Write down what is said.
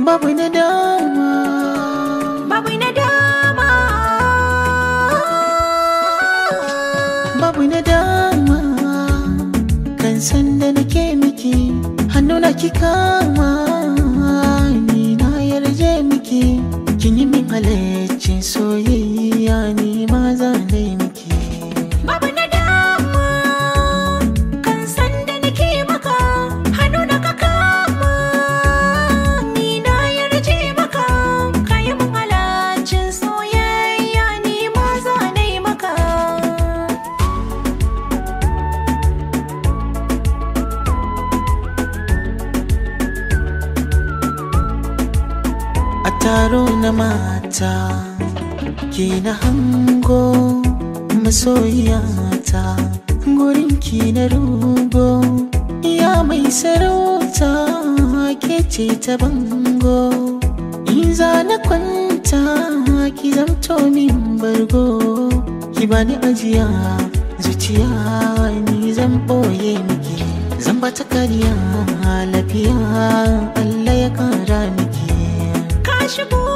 babu nadama, babu nadama, babu nadama kan san da nake miki, hannuna ki kama ni na yarje miki, kin yi min halaccin soyayya ni ma za na yi miki. babu nadama kan san da nake maka, hannuna ka kama ni na yarje maka, kayi min halaccin soyayya ni ma za na yi maka. A taro na mata ke na hango masoyiyata, gurin ki na rugo ya mai sarauta, ke ce ta bango, in za na kwanta ki zamto min bargo, ki bani ajiya zuciya ni zan boye miki, zan bata kariya lafiya Allah ya kara miki. Ka shigo